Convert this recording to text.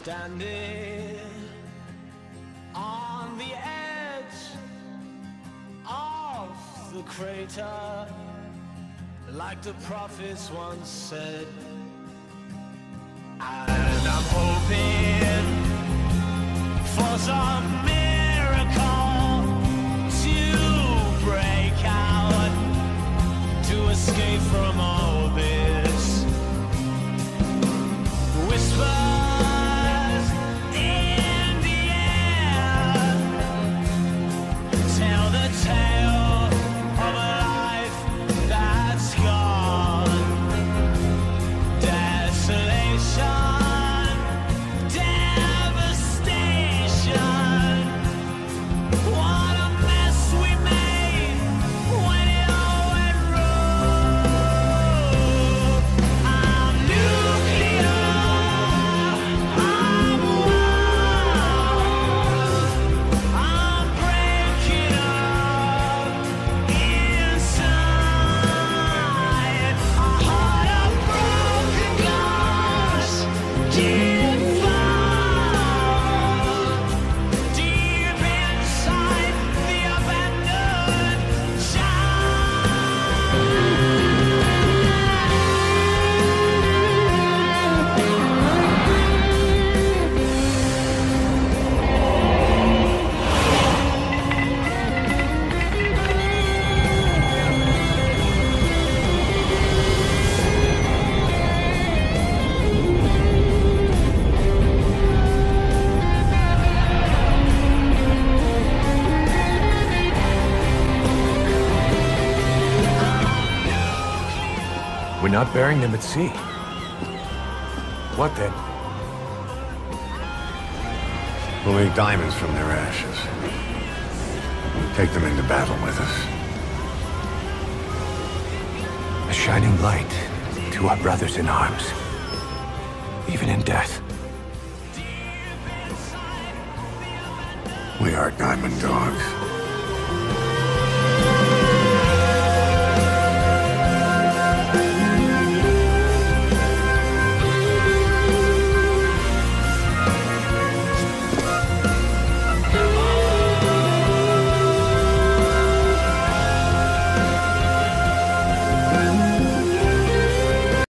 standing on the edge of the crater, like the prophets once said. And I'm hoping for some miracle to break out, to escape from all this. Whispers in the air tell the tale of a life that's gone. Desolation, devastation. What a mess we made when it all went wrong. I'm nuclear. I'm wild. I'm breaking up inside. A heart of broken glass, defied deep inside the abandoned child. We're not burying them at sea. What then? We'll make diamonds from their ashes. Take them into battle with us. A shining light to our brothers in arms, even in death. We are diamond dogs.